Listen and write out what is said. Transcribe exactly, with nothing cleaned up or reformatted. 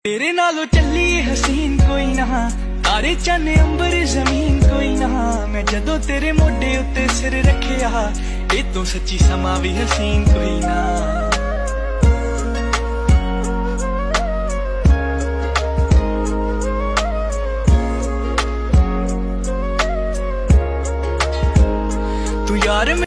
तेरे नालों चली हसीन कोई ना, तारे चन्ने अंबर जमीन कोई ना। मैं जदों तेरे मोढे उत्ते सिर रखिया, ए तो सच्ची समा भी हसीन कोई ना। तू यार